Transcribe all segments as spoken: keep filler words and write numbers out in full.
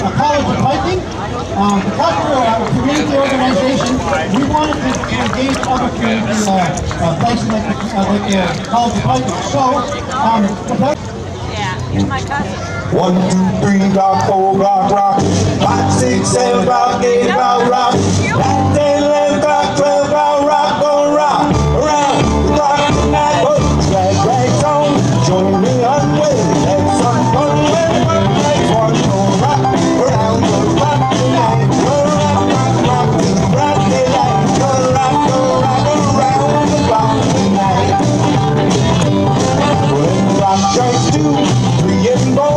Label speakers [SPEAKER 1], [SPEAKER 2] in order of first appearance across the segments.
[SPEAKER 1] a college of hiking. Um, because we're a community organization, we wanted to engage other community uh, uh, places like the, uh, like the college of hiking. So, um,
[SPEAKER 2] yeah, here's my cousin.
[SPEAKER 3] One, two, three, rock, four, rock, rock. Five, six, seven, rock, eight, rock, rock. Nine, ten, eleven, rock, twelve, rock, rock, go rock. Around the clock tonight. Oh, drag, drag on. Join me on way. Have some fun with one place. One, go rock. Around the clock tonight. Go rock, rock, rock. Rock daylight. Go rock, go rock. Around the clock tonight. When the rock strikes two, three and four.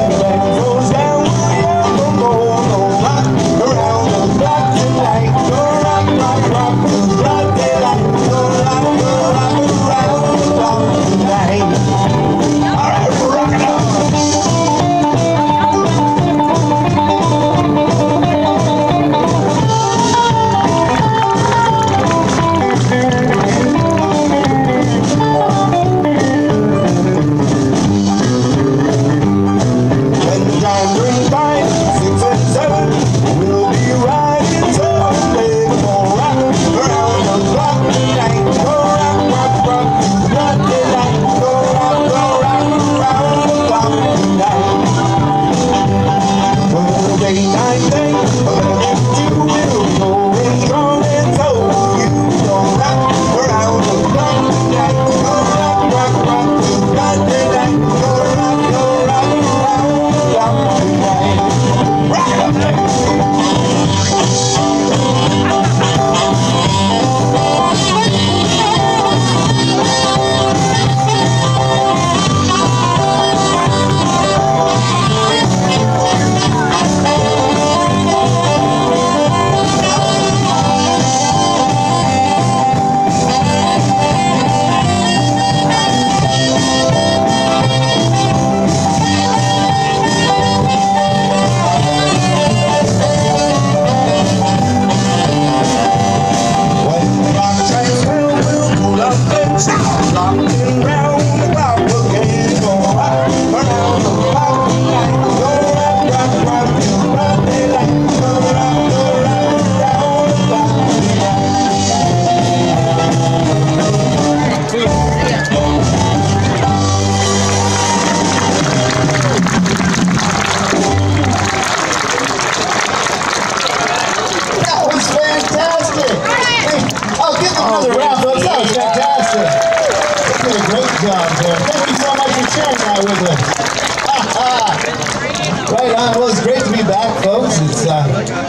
[SPEAKER 1] Right on. Well, it's great to be back, folks. It's, uh,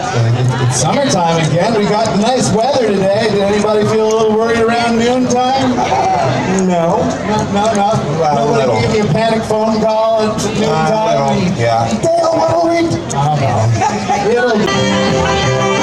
[SPEAKER 1] it's summertime again. We got nice weather today. Did anybody feel a little worried around noontime?
[SPEAKER 3] No.
[SPEAKER 1] No, no, no.
[SPEAKER 3] Well,
[SPEAKER 1] Nobody gave you a panic phone call at noontime?
[SPEAKER 3] Uh, yeah.
[SPEAKER 1] Dale, what are we? I don't know. It'll...